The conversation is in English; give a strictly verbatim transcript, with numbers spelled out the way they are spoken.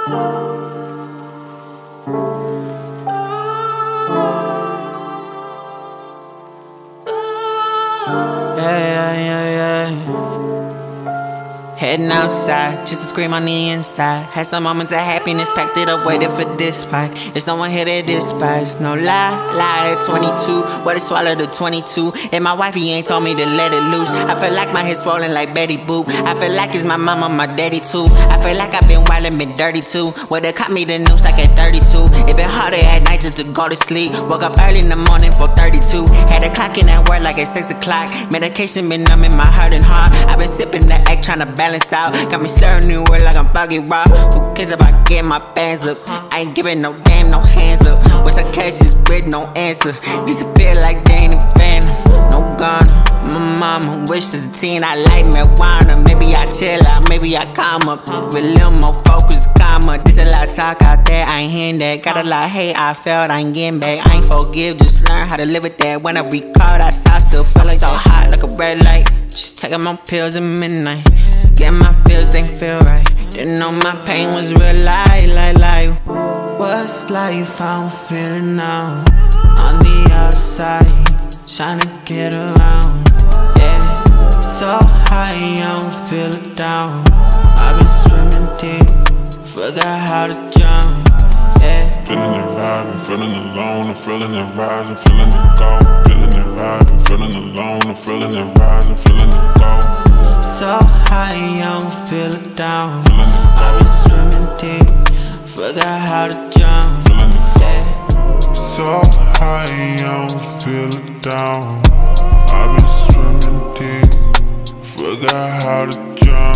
Yeah, yeah, yeah, yeah. Heading outside, just to scream on the inside. Had some moments of happiness, packed it up, waited for this fight. There's no one here that despise, no lie, lie at twenty-two, what it swallowed the twenty-two. And my wifey ain't told me to let it loose. I feel like my head swollen like Betty Boop. I feel like it's my mama, my daddy too. I feel like I've been wild and been dirty too. Well, they caught me the news like at thirty-two. It been harder at night just to go to sleep. Woke up early in the morning for thirty-two. Had a clock in that word like at six o'clock. Medication been numbing my heart and heart. I've been sipping the egg trying to balance out. Got me slurring new word like I'm Foggy Rock. Who cares if I get my bands up? I ain't giving no damn, no hands up. Wish I catch this with no answer. Disappear like Danny Phantom. No gun. My mama wishes a teen. I like marijuana. Maybe I chill out, maybe I calm up. With a little more focus, calmer. There's a lot of talk out there, I ain't hearing that. Got a lot of hate, I felt, I ain't getting back. I ain't forgive, just learn how to live with that. When I recall that side, still feel like so hot like a red light. Just taking my pills at midnight. Get my feels ain't feel right. Didn't know my pain was real life, like, like. What's life? I don't feel it now. On the outside, trying to get around. Yeah, so high, I don't feel it down. I've been swimming deep, forgot how to drown. Yeah. Feeling it rise, I'm feeling alone. I'm feeling it rise, I'm feeling it go. Feeling it rise, I'm feeling alone. I'm feeling it rise, I'm feeling it go. So high, I don't feel it down. I've been swimming deep, forgot how to drown. Yeah. So high, I don't feel it down. I've been swimming deep, forgot how to drown.